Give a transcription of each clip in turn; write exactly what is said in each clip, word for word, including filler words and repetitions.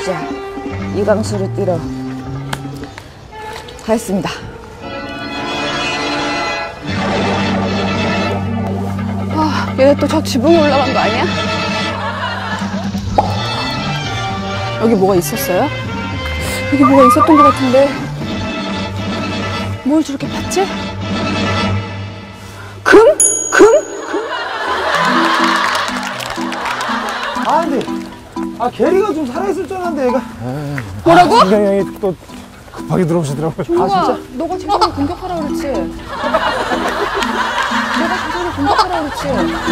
가시죠. 이광수를 뛰러 가겠습니다. 아, 얘네 또 저 지붕에 올라간 거 아니야? 여기 뭐가 있었어요? 여기 뭐가 있었던 것 같은데 뭘 저렇게 봤지? 금? 금? 아 근데 아 게리가 좀 살아있을 줄 알았는데 얘가 뭐라고? 아, 형이 또 급하게 들어오시더라고요. 종국아, 아 진짜? 너가 재성을 공격하라 그랬지? 너가 재성을 공격하라 그랬지?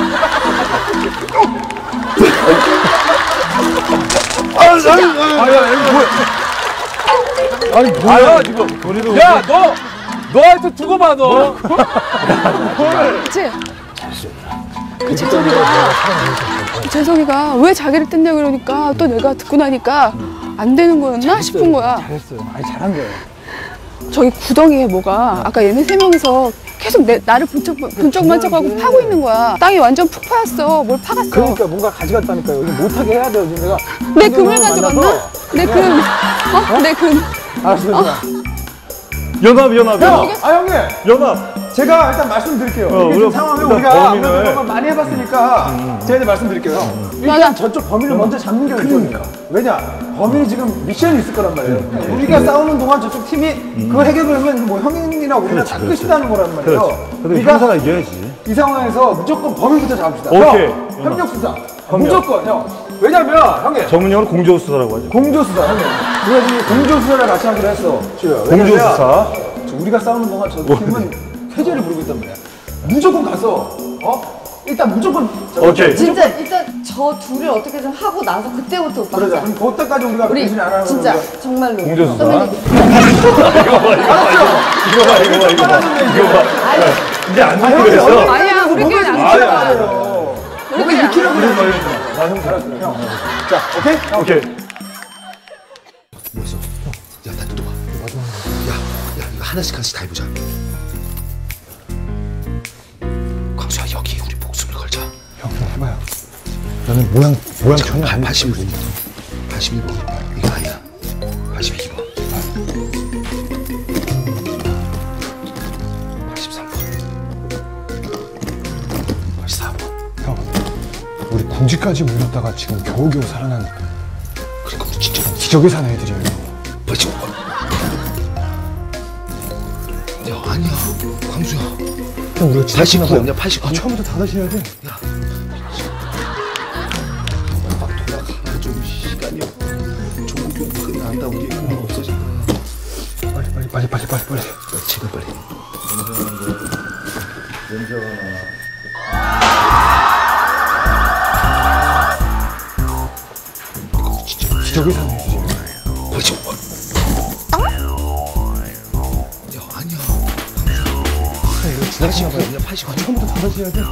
아니 아니 아니 아니 뭐야? 아니 뭐야 지금? 우리도 야 너! 너한테 두고 봐 너! 그치? 그 재성이가 그 재성이가 왜 자기를 뜯냐 그러니까 또 내가 듣고 나니까 안 되는 거였나 싶은 거야. 잘했어요. 아니 잘한 거예요. 저기 구덩이에 뭐가 아까 얘네 세 명이서 계속 내, 나를 bun쩍, bun쩍만쩍하고 파고 있는 거야. 땅이 완전 푹 파였어. 뭘 파갔어. 그러니까 뭔가 가져갔다니까요. 이거 못하게 해야 돼요. 지금 내가 내 금을 가져갔나? 내 금. 어? 내 금. 알았어요. 어? 연합 연합 형! 연합 아 형님! 연합. 제가 일단 말씀드릴게요. 어, 이게 우리가 상황을 일단 우리가 범인을- 아무래도 그런 걸 많이 해봤으니까 음. 제가 이제 말씀드릴게요. 형. 일단 맞아. 저쪽 범인을 먼저 잡는 게 우선이에요. 왜냐? 범인이 지금 미션이 있을 거란 말이에요. 우리가 싸우는 동안 저쪽 팀이 그걸 해결을 하면 뭐 형이나 우리나 다 끝이라는 거란 말이에요. 그렇지. 근데 우리가 형사가 이겨야지. 이 상황에서 무조건 범인부터 잡읍시다. 오케이. 형, 협력수사. 무조건 형. 왜냐면 형님 전문용어로 공조수사라고 하죠. 공조수사 형님. 우리가 지금 공조수사를 같이 하기로 했어. 공조수사. 우리가 싸우는 동안 저 팀은 쾌재를 부르고 있단 말이야. 무조건 가서 어? 일단 무조건 오케이. 진짜 일단 저 둘을 어떻게든 하고 나서 그때부터 오빠 그러자. 하자. 그럼 그때까지 우리가 우리 배신 안 하는 진짜 거야. 정말로 공조수사. 선배님. 이거 봐 이거 봐 이거 봐 이거 봐 이거 봐. 이제 안 듣기로 했어. 아니야 우리끼리 안 아니야. 들어가요. 우리끼리 안 키로 그래. 아, 나형 잘했어요. 형. 자, 오케이? 오케이. 뭐였어? 야, 나 또 봐. 야, 야, 이거 하나씩 하나씩 다 해보자. 광수야, 여기 우리 목숨을 걸자. 형, 좀 해봐요. 나는 모양, 모양 전혀 안 팔십일 번. 팔십일 번. 이거 아니야. 팔십이 번. 팔십삼 번. 팔십사 번. 형, 우리 궁지까지 물렸다가 지금 겨우겨우 살아난 그러니까 우리 진짜 기적의 사나이들이에요. 팔십오 번. 야, 아니야. 광수야. 형, 우리가 팔십구 번이야, 팔십구. 아, 처음부터 다 다시 해야 돼. 야. 돌아가. 좀 시간이 없다. 종국이 끝난다. 우리 의미가 없어진다. 빨리, 빨리, 빨리, 빨리, 빨리, 빨리. 지금 빨리. 기적의 사나이들이에요. 팔십오 번. 야, 아니야. 팔십구 번이야, 팔십구. 처음부터 다 다시 해야 돼.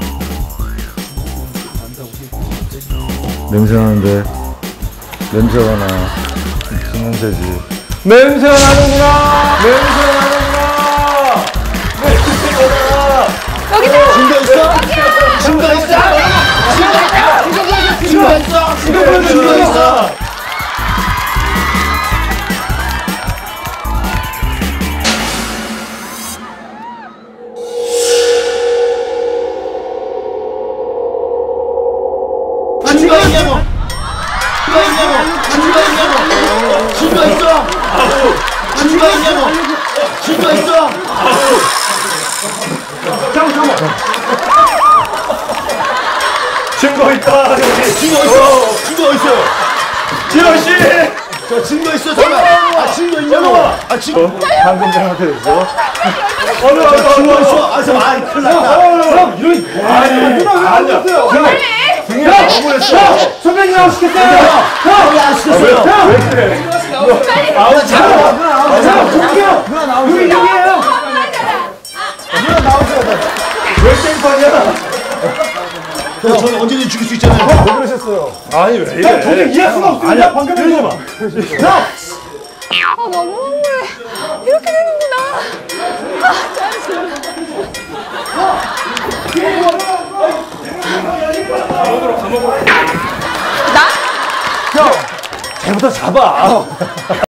냄새 나는데 냄새가 나. 무슨 냄새지? 냄새가 나는구나. 냄새가 나는구나. 냄새가 나. 여기다. 증거 있어? 증거 있어? 증거 있어? 증거 있어? 증거 있냐고? 증거 있냐고? 증거 있냐고? 증거 있어? 증거 있냐고? 증거 있어? 증거 있다. 여기. 증거 있어? 증거 있어? 지호 씨. 저 증거 있어? 잠깐. 아 증거 있냐고? 아 증거. 어? 방금 전한테 됐어. 어느 어느 증거 있어? 아 잠깐. 아 큰일 났다. 형 이런. 아니 누나 왜 나왔어요? 등이야 너무했어. 선배님 나오 시켰어요. 안 시켰어요. 왜 그래? 아 잠깐. 누나 볼게요. 누나 나오세요. 우리 여기에요. 누나 나오세요. 왜 땡판이야? 형 저는 언제든지 죽일 수 있잖아요. 왜 그러셨어요? 아니 왜 이래? 도저히 이해할 수가 없습니다. 아니야 방금 이러지 마. 형! 아 너무 흥분해. 이렇게 되는구나. 아 짜증나. 나? 형! 걔부터 잡아.